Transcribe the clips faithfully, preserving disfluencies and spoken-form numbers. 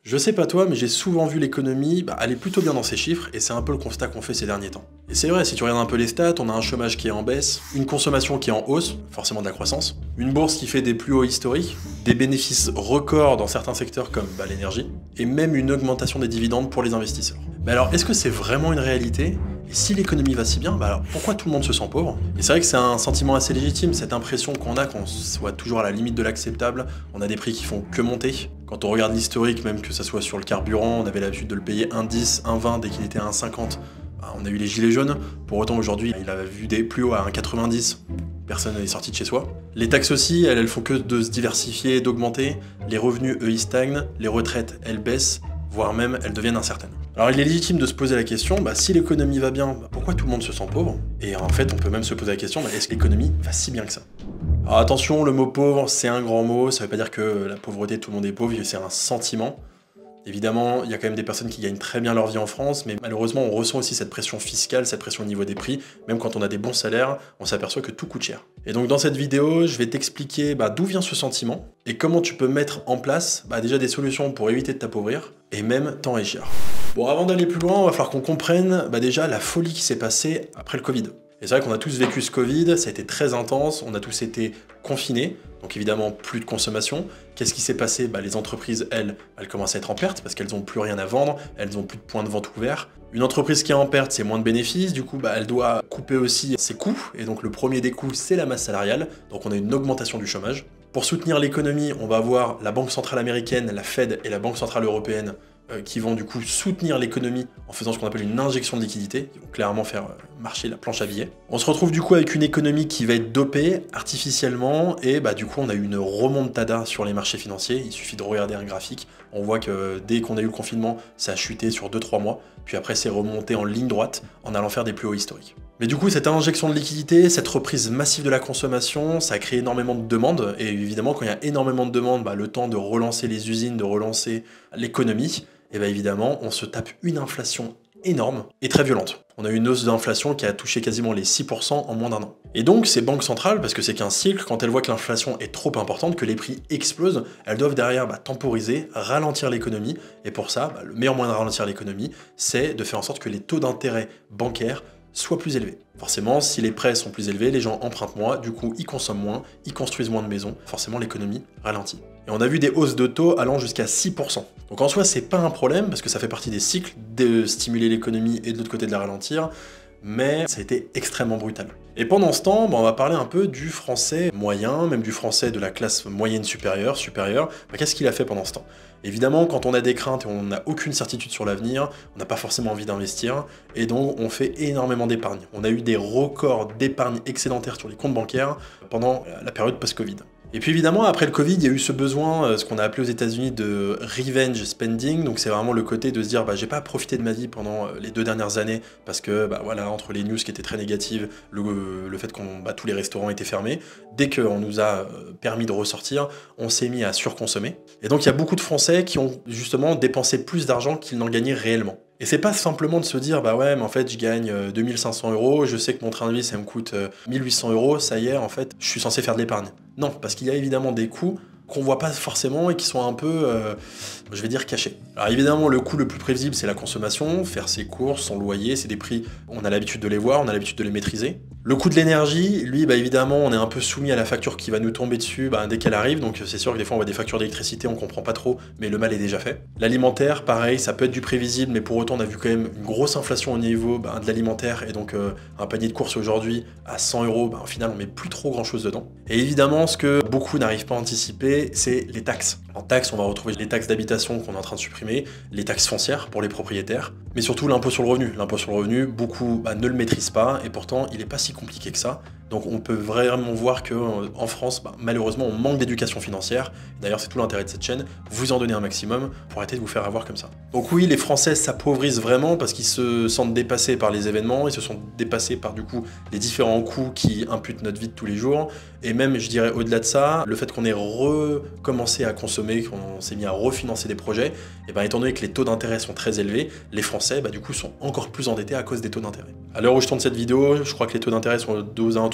Je sais pas toi, mais j'ai souvent vu l'économie bah, aller plutôt bien dans ses chiffres, et c'est un peu le constat qu'on fait ces derniers temps. Et c'est vrai, si tu regardes un peu les stats, on a un chômage qui est en baisse, une consommation qui est en hausse, forcément de la croissance, une bourse qui fait des plus hauts historiques, des bénéfices records dans certains secteurs comme bah, l'énergie, et même une augmentation des dividendes pour les investisseurs. Mais alors, est-ce que c'est vraiment une réalité ? Et si l'économie va si bien, bah alors pourquoi tout le monde se sent pauvre? Et c'est vrai que c'est un sentiment assez légitime, cette impression qu'on a qu'on soit toujours à la limite de l'acceptable, on a des prix qui font que monter. Quand on regarde l'historique, même que ça soit sur le carburant, on avait l'habitude de le payer un dix, un vingt dès qu'il était à un cinquante. Bah, on a eu les gilets jaunes, pour autant aujourd'hui il a vu des plus hauts à un quatre-vingt-dix. Personne n'est sorti de chez soi. Les taxes aussi, elles, elles font que de se diversifier et d'augmenter. Les revenus, eux, ils stagnent, les retraites, elles baissent, voire même elles deviennent incertaines. Alors il est légitime de se poser la question, bah, si l'économie va bien, bah, pourquoi tout le monde se sent pauvre? Et en fait, on peut même se poser la question, bah, est-ce que l'économie va si bien que ça? Alors attention, le mot pauvre, c'est un grand mot, ça veut pas dire que la pauvreté, tout le monde est pauvre, c'est un sentiment. Évidemment, il y a quand même des personnes qui gagnent très bien leur vie en France, mais malheureusement, on ressent aussi cette pression fiscale, cette pression au niveau des prix. Même quand on a des bons salaires, on s'aperçoit que tout coûte cher. Et donc dans cette vidéo, je vais t'expliquer bah, d'où vient ce sentiment et comment tu peux mettre en place bah, déjà des solutions pour éviter de t'appauvrir et même t'enrichir. Bon, avant d'aller plus loin, il va falloir qu'on comprenne bah, déjà la folie qui s'est passée après le Covid. Et c'est vrai qu'on a tous vécu ce Covid, ça a été très intense, on a tous été confinés, donc évidemment plus de consommation. Qu'est-ce qui s'est passé? Bah, les entreprises, elles, elles commencent à être en perte parce qu'elles n'ont plus rien à vendre, elles n'ont plus de points de vente ouverts. Une entreprise qui est en perte, c'est moins de bénéfices, du coup bah, elle doit couper aussi ses coûts, et donc le premier des coûts, c'est la masse salariale, donc on a une augmentation du chômage. Pour soutenir l'économie, on va avoir la Banque centrale américaine, la Fed et la Banque centrale européenne euh, qui vont du coup soutenir l'économie en faisant ce qu'on appelle une injection de liquidité, qui vont clairement faire euh, marcher la planche à billets. On se retrouve du coup avec une économie qui va être dopée artificiellement, et bah du coup on a eu une remontada sur les marchés financiers. Il suffit de regarder un graphique, on voit que dès qu'on a eu le confinement, ça a chuté sur deux trois mois, puis après c'est remonté en ligne droite en allant faire des plus hauts historiques. Mais du coup, cette injection de liquidité, cette reprise massive de la consommation, ça a créé énormément de demandes, et évidemment, quand il y a énormément de demandes, bah, le temps de relancer les usines, de relancer l'économie, et bah évidemment, on se tape une inflation énorme et très violente. On a eu une hausse d'inflation qui a touché quasiment les six pour cent en moins d'un an. Et donc, ces banques centrales, parce que c'est qu'un cycle, quand elles voient que l'inflation est trop importante, que les prix explosent, elles doivent derrière bah, temporiser, ralentir l'économie, et pour ça, bah, le meilleur moyen de ralentir l'économie, c'est de faire en sorte que les taux d'intérêt bancaires soit plus élevé. Forcément, si les prêts sont plus élevés, les gens empruntent moins, du coup ils consomment moins, ils construisent moins de maisons, forcément l'économie ralentit. Et on a vu des hausses de taux allant jusqu'à six pour cent. Donc en soi, c'est pas un problème, parce que ça fait partie des cycles de stimuler l'économie et de l'autre côté de la ralentir, mais ça a été extrêmement brutal. Et pendant ce temps, bah, on va parler un peu du français moyen, même du français de la classe moyenne supérieure, supérieure. Bah, qu'est-ce qu'il a fait pendant ce temps? Évidemment, quand on a des craintes et on n'a aucune certitude sur l'avenir, on n'a pas forcément envie d'investir, et donc on fait énormément d'épargne. On a eu des records d'épargne excédentaire sur les comptes bancaires pendant la période post-Covid. Et puis évidemment, après le Covid, il y a eu ce besoin, ce qu'on a appelé aux États-Unis de revenge spending. Donc c'est vraiment le côté de se dire, bah, j'ai pas profité de ma vie pendant les deux dernières années parce que, bah, voilà, entre les news qui étaient très négatives, le, le fait que bah, tous les restaurants étaient fermés, dès qu'on nous a permis de ressortir, on s'est mis à surconsommer. Et donc il y a beaucoup de Français qui ont justement dépensé plus d'argent qu'ils n'en gagnaient réellement. Et c'est pas simplement de se dire, bah ouais, mais en fait, je gagne deux mille cinq cents euros, je sais que mon train de vie, ça me coûte mille huit cents euros, ça y est, en fait, je suis censé faire de l'épargne. Non, parce qu'il y a évidemment des coûts qu'on voit pas forcément et qui sont un peu, euh, je vais dire, cachés. Alors évidemment, le coût le plus prévisible, c'est la consommation, faire ses courses, son loyer, c'est des prix, on a l'habitude de les voir, on a l'habitude de les maîtriser. Le coût de l'énergie, lui, bah évidemment, on est un peu soumis à la facture qui va nous tomber dessus bah, dès qu'elle arrive, donc c'est sûr que des fois on voit des factures d'électricité, on comprend pas trop, mais le mal est déjà fait. L'alimentaire, pareil, ça peut être du prévisible, mais pour autant on a vu quand même une grosse inflation au niveau bah, de l'alimentaire, et donc euh, un panier de courses aujourd'hui à cent euros, bah, au final on met plus trop grand chose dedans. Et évidemment, ce que beaucoup n'arrivent pas à anticiper, c'est les taxes. En taxes, on va retrouver les taxes d'habitation qu'on est en train de supprimer, les taxes foncières pour les propriétaires, mais surtout l'impôt sur le revenu. L'impôt sur le revenu, beaucoup bah, ne le maîtrisent pas, et pourtant il n'est pas si compliqué que ça. Donc on peut vraiment voir qu'en France, bah, malheureusement, on manque d'éducation financière. D'ailleurs, c'est tout l'intérêt de cette chaîne, vous en donner un maximum pour arrêter de vous faire avoir comme ça. Donc oui, les Français s'appauvrissent vraiment parce qu'ils se sentent dépassés par les événements, ils se sont dépassés par du coup les différents coûts qui imputent notre vie de tous les jours. Et même, je dirais, au-delà de ça, le fait qu'on ait recommencé à consommer, qu'on s'est mis à refinancer des projets, et ben, étant donné que les taux d'intérêt sont très élevés, les Français, bah, du coup, sont encore plus endettés à cause des taux d'intérêt. À l'heure où je tourne cette vidéo, je crois que les taux d'intérêt sont aux alentours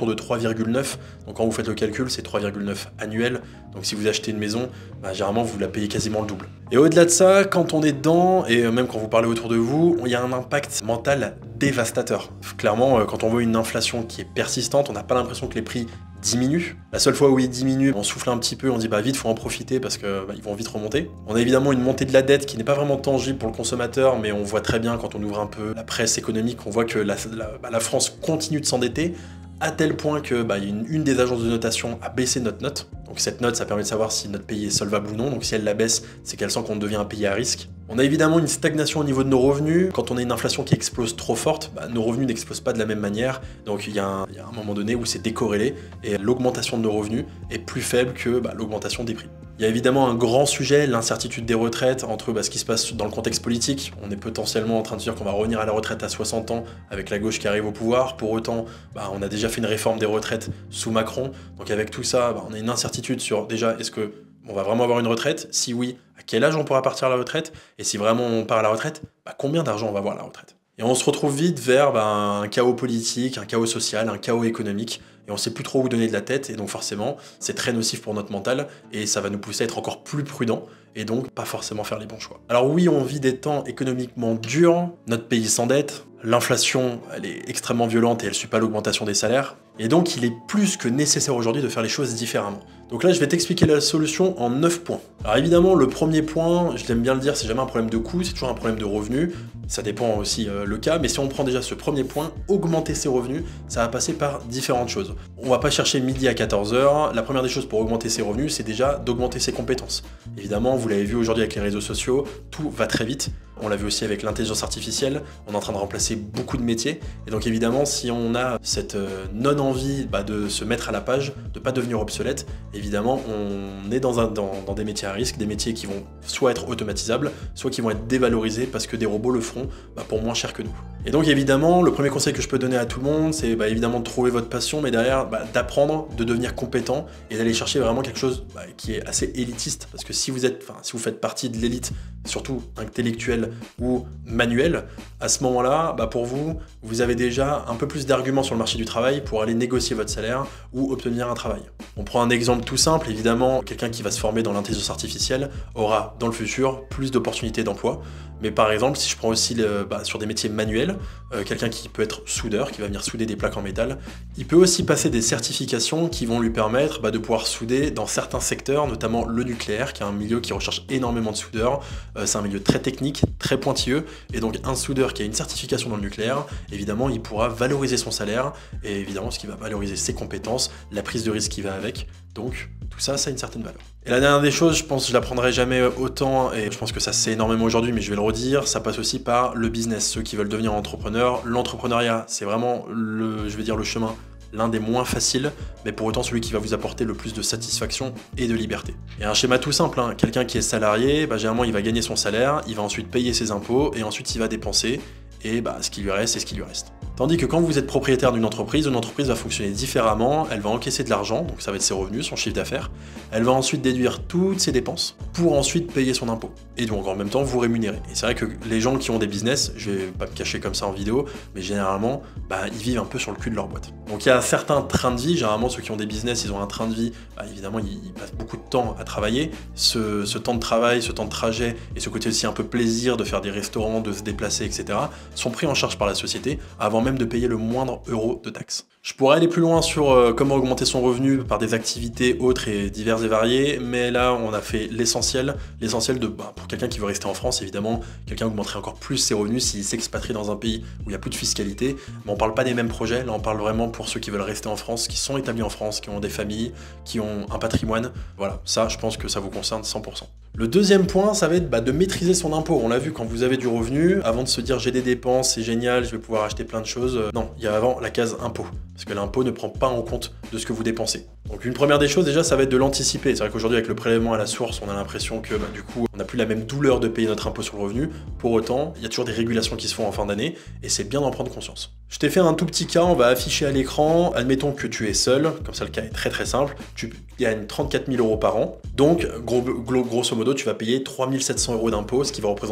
autour de trois virgule neuf. Donc quand vous faites le calcul, c'est trois virgule neuf annuel. Donc si vous achetez une maison, bah, généralement vous la payez quasiment le double. Et au-delà de ça, quand on est dedans, et même quand vous parlez autour de vous, il y a un impact mental dévastateur. Clairement, quand on voit une inflation qui est persistante, on n'a pas l'impression que les prix diminue. La seule fois où il diminue, on souffle un petit peu, on dit bah vite, faut en profiter parce que bah, ils vont vite remonter. On a évidemment une montée de la dette qui n'est pas vraiment tangible pour le consommateur, mais on voit très bien quand on ouvre un peu la presse économique, on voit que la, la, bah, la France continue de s'endetter à tel point que bah, une, une des agences de notation a baissé notre note. Donc cette note, ça permet de savoir si notre pays est solvable ou non. Donc si elle la baisse, c'est qu'elle sent qu'on devient un pays à risque. On a évidemment une stagnation au niveau de nos revenus. Quand on a une inflation qui explose trop forte, bah, nos revenus n'explosent pas de la même manière. Donc il y, y a un moment donné où c'est décorrélé et l'augmentation de nos revenus est plus faible que bah, l'augmentation des prix. Il y a évidemment un grand sujet, l'incertitude des retraites, entre bah, ce qui se passe dans le contexte politique. On est potentiellement en train de dire qu'on va revenir à la retraite à soixante ans avec la gauche qui arrive au pouvoir. Pour autant, bah, on a déjà fait une réforme des retraites sous Macron. Donc avec tout ça, bah, on a une incertitude sur déjà, est-ce que on va vraiment avoir une retraite? Si oui, à quel âge on pourra partir à la retraite? Et si vraiment on part à la retraite, bah, combien d'argent on va avoir à la retraite? Et on se retrouve vite vers bah, un chaos politique, un chaos social, un chaos économique, et on ne sait plus trop où donner de la tête, et donc forcément, c'est très nocif pour notre mental, et ça va nous pousser à être encore plus prudents, et donc pas forcément faire les bons choix. Alors oui, on vit des temps économiquement durs, notre pays s'endette, l'inflation, elle est extrêmement violente et elle ne suit pas l'augmentation des salaires, et donc il est plus que nécessaire aujourd'hui de faire les choses différemment. Donc là, je vais t'expliquer la solution en neuf points. Alors évidemment, le premier point, je l'aime bien le dire, c'est jamais un problème de coût, c'est toujours un problème de revenus. Ça dépend aussi euh, le cas, mais si on prend déjà ce premier point, augmenter ses revenus, ça va passer par différentes choses. On va pas chercher midi à quatorze heures. La première des choses pour augmenter ses revenus, c'est déjà d'augmenter ses compétences. Évidemment, vous l'avez vu aujourd'hui avec les réseaux sociaux, tout va très vite. On l'a vu aussi avec l'intelligence artificielle, on est en train de remplacer beaucoup de métiers. Et donc évidemment, si on a cette euh, non-envie bah, de se mettre à la page, de ne pas devenir obsolète, évidemment, on est dans, un, dans, dans des métiers à risque, des métiers qui vont soit être automatisables, soit qui vont être dévalorisés parce que des robots le feront bah, pour moins cher que nous. Et donc évidemment, le premier conseil que je peux donner à tout le monde, c'est bah, évidemment de trouver votre passion, mais derrière, bah, d'apprendre, de devenir compétent et d'aller chercher vraiment quelque chose bah, qui est assez élitiste. Parce que si vous êtes, enfin, si vous faites partie de l'élite, surtout intellectuelle ou manuelle, à ce moment-là, bah, pour vous, vous avez déjà un peu plus d'arguments sur le marché du travail pour aller négocier votre salaire ou obtenir un travail. On prend un exemple tout simple, évidemment, quelqu'un qui va se former dans l'intelligence artificielle aura dans le futur plus d'opportunités d'emploi. Mais par exemple, si je prends aussi le, bah, sur des métiers manuels, euh, quelqu'un qui peut être soudeur, qui va venir souder des plaques en métal, il peut aussi passer des certifications qui vont lui permettre bah, de pouvoir souder dans certains secteurs, notamment le nucléaire, qui est un milieu qui recherche énormément de soudeurs. Euh, c'est un milieu très technique, très pointilleux, et donc un soudeur qui a une certification dans le nucléaire, évidemment, il pourra valoriser son salaire, et évidemment, ce qui va valoriser ses compétences, la prise de risque qui va avec. Donc, tout ça, ça a une certaine valeur. Et la dernière des choses, je pense que je l'apprendrai jamais autant, et je pense que ça c'est énormément aujourd'hui, mais je vais le redire, ça passe aussi par le business. Ceux qui veulent devenir entrepreneurs, l'entrepreneuriat, c'est vraiment, le, je vais dire, le chemin l'un des moins faciles, mais pour autant celui qui va vous apporter le plus de satisfaction et de liberté. Et un schéma tout simple, hein. Quelqu'un qui est salarié, bah, généralement il va gagner son salaire, il va ensuite payer ses impôts, et ensuite il va dépenser, et bah, ce qui lui reste, c'est ce qui lui reste. Tandis que quand vous êtes propriétaire d'une entreprise, une entreprise va fonctionner différemment, elle va encaisser de l'argent, donc ça va être ses revenus, son chiffre d'affaires, elle va ensuite déduire toutes ses dépenses pour ensuite payer son impôt. Et donc en même temps vous rémunérer. Et c'est vrai que les gens qui ont des business, je vais pas me cacher comme ça en vidéo, mais généralement, bah, ils vivent un peu sur le cul de leur boîte. Donc il y a certains trains de vie, généralement ceux qui ont des business, ils ont un train de vie, bah, évidemment ils, ils passent beaucoup de temps à travailler. Ce, ce temps de travail, ce temps de trajet, et ce côté aussi un peu plaisir de faire des restaurants, de se déplacer, et cetera, sont pris en charge par la société avant même de payer le moindre euro de taxes. Je pourrais aller plus loin sur euh, comment augmenter son revenu par des activités autres et diverses et variées, mais là on a fait l'essentiel. L'essentiel de, bah, pour quelqu'un qui veut rester en France, évidemment, quelqu'un augmenterait encore plus ses revenus s'il s'expatrie dans un pays où il n'y a plus de fiscalité. Mais on parle pas des mêmes projets, là on parle vraiment pour ceux qui veulent rester en France, qui sont établis en France, qui ont des familles, qui ont un patrimoine. Voilà, ça je pense que ça vous concerne cent pour cent. Le deuxième point, ça va être bah, de maîtriser son impôt. On l'a vu, quand vous avez du revenu, avant de se dire j'ai des dépenses, c'est génial, je vais pouvoir acheter plein de choses. Euh, non, il y a avant la case impôt. Parce que l'impôt ne prend pas en compte de ce que vous dépensez. Donc une première des choses déjà, ça va être de l'anticiper. C'est vrai qu'aujourd'hui avec le prélèvement à la source, on a l'impression que bah, du coup, on n'a plus la même douleur de payer notre impôt sur le revenu. Pour autant, il y a toujours des régulations qui se font en fin d'année et c'est bien d'en prendre conscience. Je t'ai fait un tout petit cas, on va afficher à l'écran. Admettons que tu es seul, comme ça le cas est très très simple. Tu gagnes trente-quatre mille euros par an. Donc gros, gros, grosso modo, tu vas payer trois mille sept cents euros d'impôts, ce qui va représenter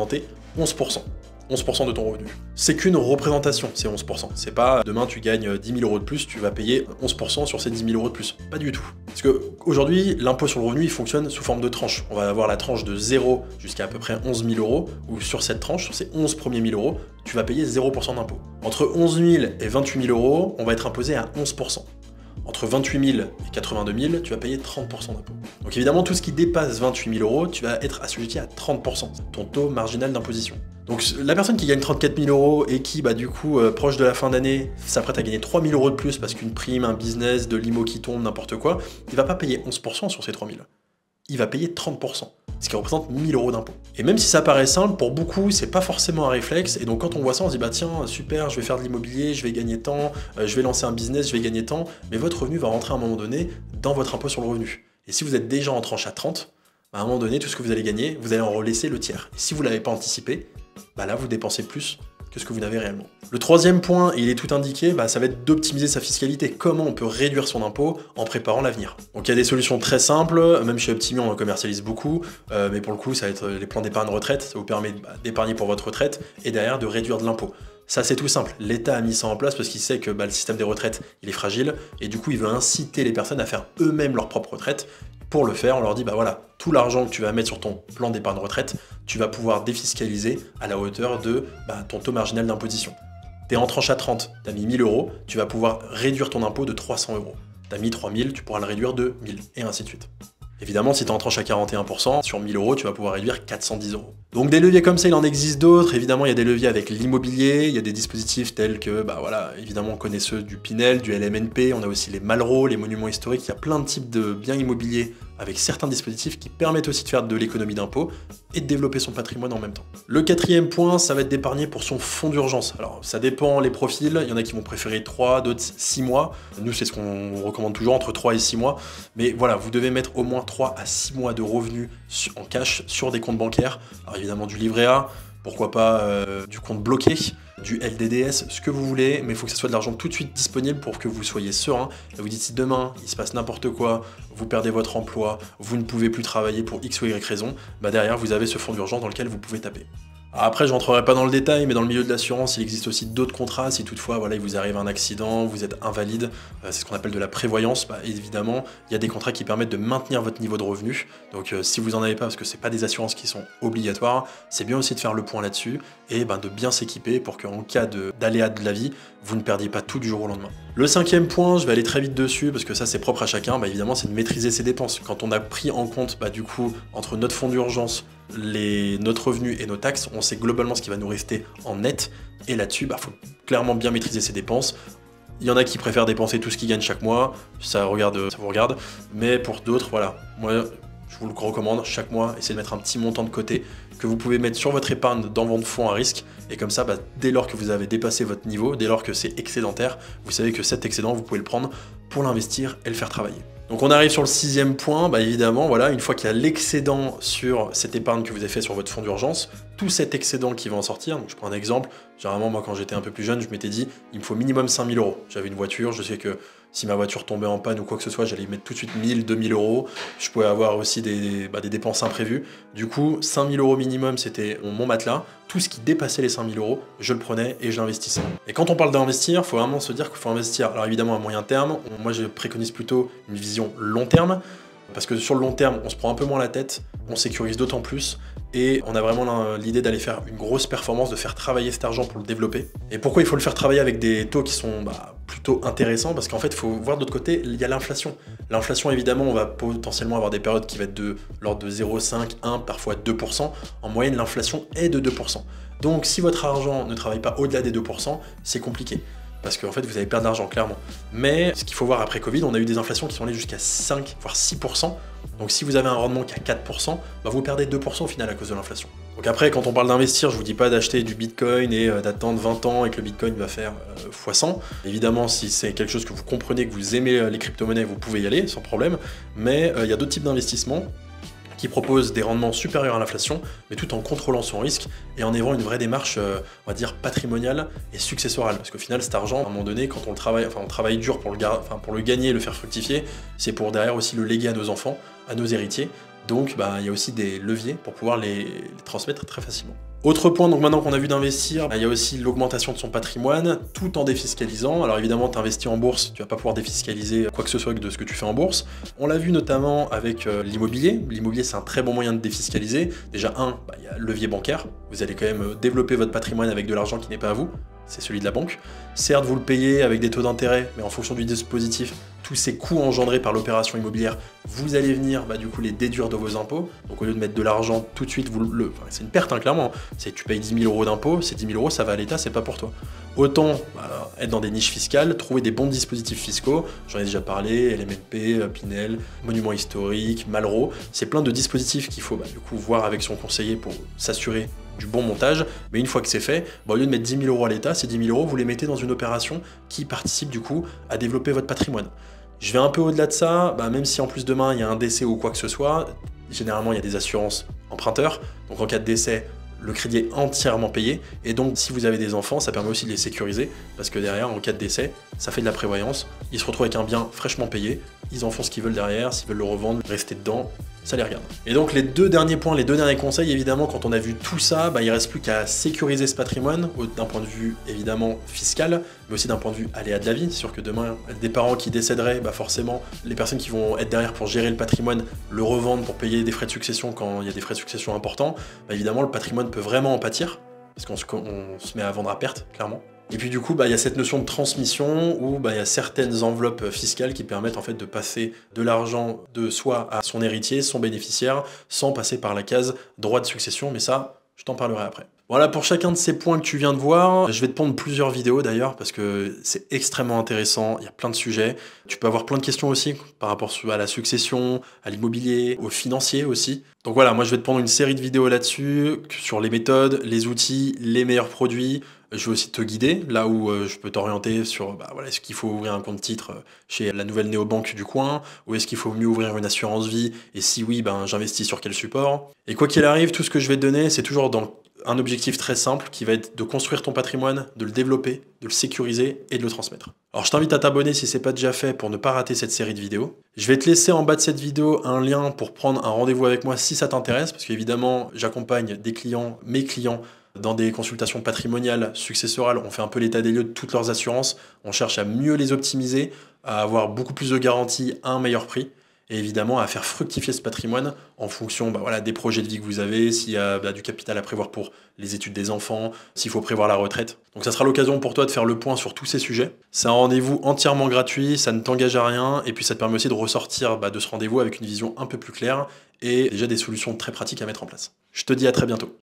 onze pour cent. onze pour cent de ton revenu. C'est qu'une représentation, c'est onze pour cent. C'est pas demain tu gagnes dix mille euros de plus, tu vas payer onze pour cent sur ces dix mille euros de plus. Pas du tout. Parce que aujourd'hui, l'impôt sur le revenu, il fonctionne sous forme de tranche. On va avoir la tranche de zéro jusqu'à à peu près onze mille euros, où sur cette tranche, sur ces onze premiers mille euros, tu vas payer zéro pour cent d'impôt. Entre onze mille et vingt-huit mille euros, on va être imposé à onze pour cent. Entre vingt-huit mille et quatre-vingt-deux mille, tu vas payer trente pour cent d'impôt. Donc évidemment, tout ce qui dépasse vingt-huit mille euros, tu vas être assujetti à trente pour cent, ton taux marginal d'imposition. Donc la personne qui gagne trente-quatre mille euros et qui, bah, du coup, euh, proche de la fin d'année, s'apprête à gagner trois mille euros de plus parce qu'une prime, un business, de l'I M O qui tombe, n'importe quoi, il va pas payer onze pour cent sur ces trois mille. Il va payer trente pour cent, ce qui représente mille euros d'impôt. Et même si ça paraît simple, pour beaucoup, c'est pas forcément un réflexe, et donc quand on voit ça, on se dit bah tiens, super, je vais faire de l'immobilier, je vais gagner tant, euh, je vais lancer un business, je vais gagner tant, mais votre revenu va rentrer à un moment donné dans votre impôt sur le revenu. Et si vous êtes déjà en tranche à trente, bah, à un moment donné, tout ce que vous allez gagner, vous allez en relaisser le tiers. Et si vous l'avez pas anticipé, bah là, vous dépensez plus que ce que vous n'avez réellement. Le troisième point, et il est tout indiqué, bah, ça va être d'optimiser sa fiscalité. Comment on peut réduire son impôt en préparant l'avenir. Donc il y a des solutions très simples, même chez Optimi on en commercialise beaucoup, euh, mais pour le coup ça va être les plans d'épargne retraite, ça vous permet bah, d'épargner pour votre retraite et derrière de réduire de l'impôt. Ça c'est tout simple, l'État a mis ça en place parce qu'il sait que bah, le système des retraites il est fragile et du coup il veut inciter les personnes à faire eux-mêmes leur propre retraite. Pour le faire, on leur dit, bah voilà, tout l'argent que tu vas mettre sur ton plan d'épargne retraite, tu vas pouvoir défiscaliser à la hauteur de bah, ton taux marginal d'imposition. T'es en tranche à trente, t'as mis mille euros, tu vas pouvoir réduire ton impôt de trois cents euros. T'as mis trois mille, tu pourras le réduire de mille, et ainsi de suite. Évidemment, si tu es en tranche à quarante et un pour cent, sur mille euros, tu vas pouvoir réduire quatre cent dix euros. Donc des leviers comme ça, il en existe d'autres. Évidemment, il y a des leviers avec l'immobilier, il y a des dispositifs tels que, bah voilà, évidemment, on connaît ceux du Pinel, du L M N P, on a aussi les Malraux, les monuments historiques, il y a plein de types de biens immobiliers avec certains dispositifs qui permettent aussi de faire de l'économie d'impôt et de développer son patrimoine en même temps. Le quatrième point, ça va être d'épargner pour son fonds d'urgence. Alors, ça dépend les profils, il y en a qui vont préférer trois, d'autres six mois. Nous, c'est ce qu'on recommande toujours, entre trois et six mois. Mais voilà, vous devez mettre au moins trois à six mois de revenus en cash sur des comptes bancaires. Alors évidemment du livret A, pourquoi pas euh, du compte bloqué, du L D D S, ce que vous voulez, mais il faut que ce soit de l'argent tout de suite disponible pour que vous soyez serein. Et vous dites si demain il se passe n'importe quoi, vous perdez votre emploi, vous ne pouvez plus travailler pour X ou Y raison, bah derrière vous avez ce fonds d'urgence dans lequel vous pouvez taper. Après, je rentrerai pas dans le détail, mais dans le milieu de l'assurance, il existe aussi d'autres contrats. Si toutefois, voilà, il vous arrive un accident, vous êtes invalide, euh, c'est ce qu'on appelle de la prévoyance. Bah, évidemment, il y a des contrats qui permettent de maintenir votre niveau de revenu. Donc, euh, si vous en avez pas, parce que c'est pas des assurances qui sont obligatoires, c'est bien aussi de faire le point là-dessus et ben, de bien s'équiper pour qu'en cas d'aléa de, de la vie, vous ne perdiez pas tout du jour au lendemain. Le cinquième point, je vais aller très vite dessus parce que ça c'est propre à chacun. Bah, évidemment, c'est de maîtriser ses dépenses. Quand on a pris en compte, bah, du coup, entre notre fonds d'urgence, Les, notre revenu et nos taxes, on sait globalement ce qui va nous rester en net, et là-dessus, bah, faut clairement bien maîtriser ses dépenses. Il y en a qui préfèrent dépenser tout ce qu'ils gagnent chaque mois, ça, regarde, ça vous regarde, mais pour d'autres, voilà, moi je vous le recommande, chaque mois, essayez de mettre un petit montant de côté que vous pouvez mettre sur votre épargne dans votre fonds à risque, et comme ça, bah, dès lors que vous avez dépassé votre niveau, dès lors que c'est excédentaire, vous savez que cet excédent, vous pouvez le prendre pour l'investir et le faire travailler. Donc on arrive sur le sixième point, bah évidemment, voilà, une fois qu'il y a l'excédent sur cette épargne que vous avez fait sur votre fonds d'urgence, tout cet excédent qui va en sortir, donc je prends un exemple, généralement moi quand j'étais un peu plus jeune, je m'étais dit, il me faut minimum cinq mille euros. J'avais une voiture, je sais que si ma voiture tombait en panne ou quoi que ce soit, j'allais y mettre tout de suite mille, deux mille euros, je pouvais avoir aussi des, bah, des dépenses imprévues. Du coup, cinq mille euros minimum, c'était mon matelas. Tout ce qui dépassait les cinq mille euros, je le prenais et je l'investissais. Et quand on parle d'investir, il faut vraiment se dire qu'il faut investir, alors évidemment à moyen terme, moi je préconise plutôt une vision long terme, parce que sur le long terme, on se prend un peu moins la tête, on sécurise d'autant plus, et on a vraiment l'idée d'aller faire une grosse performance, de faire travailler cet argent pour le développer. Et pourquoi il faut le faire travailler avec des taux qui sont bah, plutôt intéressants? Parce qu'en fait, il faut voir de l'autre côté, il y a l'inflation. L'inflation, évidemment, on va potentiellement avoir des périodes qui vont être de l'ordre de zéro virgule cinq, un, parfois deux pour cent. En moyenne, l'inflation est de deux pour cent. Donc, si votre argent ne travaille pas au-delà des deux pour cent, c'est compliqué. Parce qu'en fait, vous allez perdre de l'argent, clairement. Mais ce qu'il faut voir après Covid, on a eu des inflations qui sont allées jusqu'à cinq, voire six pour cent. Donc si vous avez un rendement qui est à quatre pour cent, bah vous perdez deux pour cent au final à cause de l'inflation. Donc après, quand on parle d'investir, je vous dis pas d'acheter du Bitcoin et euh, d'attendre vingt ans et que le Bitcoin va faire euh, fois cent. Évidemment, si c'est quelque chose que vous comprenez, que vous aimez euh, les crypto-monnaies, vous pouvez y aller sans problème. Mais il euh, y a d'autres types d'investissements qui propose des rendements supérieurs à l'inflation, mais tout en contrôlant son risque et en ayant une vraie démarche, euh, on va dire, patrimoniale et successorale. Parce qu'au final, cet argent, à un moment donné, quand on le travaille, enfin, on travaille dur pour le, enfin, pour le gagner et le faire fructifier, c'est pour derrière aussi le léguer à nos enfants, à nos héritiers. Donc, bah, il y a aussi des leviers pour pouvoir les, les transmettre très facilement. Autre point, donc maintenant qu'on a vu d'investir, il y a aussi l'augmentation de son patrimoine tout en défiscalisant. Alors évidemment, tu investis en bourse, tu vas pas pouvoir défiscaliser quoi que ce soit de ce que tu fais en bourse. On l'a vu notamment avec euh, l'immobilier. L'immobilier, c'est un très bon moyen de défiscaliser. Déjà, un, bah, il y a le levier bancaire. Vous allez quand même développer votre patrimoine avec de l'argent qui n'est pas à vous. C'est celui de la banque. Certes, vous le payez avec des taux d'intérêt, mais en fonction du dispositif, tous ces coûts engendrés par l'opération immobilière, vous allez venir bah, du coup les déduire de vos impôts. Donc au lieu de mettre de l'argent tout de suite, vous le, enfin, c'est une perte hein, clairement. C'est tu payes dix mille euros d'impôts, ces dix mille euros ça va à l'État, c'est pas pour toi. Autant bah, être dans des niches fiscales, trouver des bons dispositifs fiscaux. J'en ai déjà parlé, L M N P, Pinel, Monuments historiques, Malraux. C'est plein de dispositifs qu'il faut bah, du coup voir avec son conseiller pour s'assurer du bon montage, mais une fois que c'est fait, bah, au lieu de mettre dix mille euros à l'État, ces dix mille euros, vous les mettez dans une opération qui participe du coup à développer votre patrimoine. Je vais un peu au-delà de ça, bah, même si en plus demain il y a un décès ou quoi que ce soit, généralement il y a des assurances emprunteurs, donc en cas de décès, le crédit est entièrement payé, et donc si vous avez des enfants, ça permet aussi de les sécuriser, parce que derrière, en cas de décès, ça fait de la prévoyance, ils se retrouvent avec un bien fraîchement payé, ils en font ce qu'ils veulent derrière, s'ils veulent le revendre, rester dedans, ça les regarde. Et donc les deux derniers points, les deux derniers conseils, évidemment, quand on a vu tout ça, bah, il ne reste plus qu'à sécuriser ce patrimoine, d'un point de vue évidemment fiscal, mais aussi d'un point de vue aléa de la vie. C'est sûr que demain, des parents qui décéderaient, bah forcément, les personnes qui vont être derrière pour gérer le patrimoine, le revendre pour payer des frais de succession quand il y a des frais de succession importants, bah, évidemment, le patrimoine peut vraiment en pâtir, parce qu'on se, on se met à vendre à perte, clairement. Et puis du coup, bah, il y a cette notion de transmission où bah, il y a certaines enveloppes fiscales qui permettent en fait de passer de l'argent de soi à son héritier, son bénéficiaire, sans passer par la case droit de succession, mais ça, je t'en parlerai après. Voilà pour chacun de ces points que tu viens de voir. Je vais te pondre plusieurs vidéos d'ailleurs parce que c'est extrêmement intéressant, il y a plein de sujets. Tu peux avoir plein de questions aussi par rapport à la succession, à l'immobilier, au financier aussi. Donc voilà, moi je vais te pondre une série de vidéos là-dessus, sur les méthodes, les outils, les meilleurs produits. Je vais aussi te guider, là où euh, je peux t'orienter sur bah, voilà, est-ce qu'il faut ouvrir un compte titre chez la nouvelle néobanque du coin, ou est-ce qu'il faut mieux ouvrir une assurance vie, et si oui, ben, j'investis sur quel support. Et quoi qu'il arrive, tout ce que je vais te donner, c'est toujours dans un objectif très simple qui va être de construire ton patrimoine, de le développer, de le sécuriser et de le transmettre. Alors je t'invite à t'abonner si ce n'est pas déjà fait pour ne pas rater cette série de vidéos. Je vais te laisser en bas de cette vidéo un lien pour prendre un rendez-vous avec moi si ça t'intéresse, parce qu'évidemment j'accompagne des clients, mes clients, dans des consultations patrimoniales, successorales, on fait un peu l'état des lieux de toutes leurs assurances, on cherche à mieux les optimiser, à avoir beaucoup plus de garanties à un meilleur prix, et évidemment à faire fructifier ce patrimoine en fonction bah, voilà, des projets de vie que vous avez, s'il y a bah, du capital à prévoir pour les études des enfants, s'il faut prévoir la retraite. Donc ça sera l'occasion pour toi de faire le point sur tous ces sujets. C'est un rendez-vous entièrement gratuit, ça ne t'engage à rien, et puis ça te permet aussi de ressortir bah, de ce rendez-vous avec une vision un peu plus claire et déjà des solutions très pratiques à mettre en place. Je te dis à très bientôt.